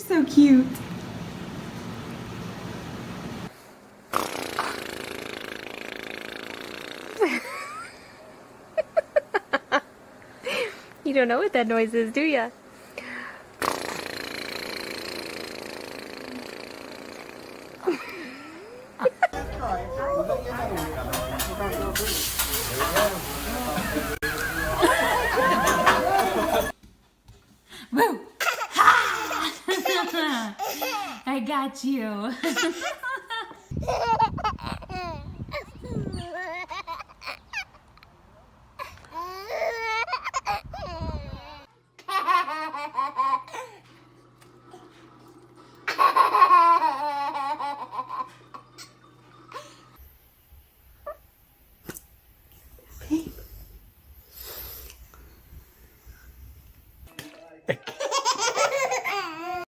so cute. You don't know what that noise is, do ya? Woo! I got you.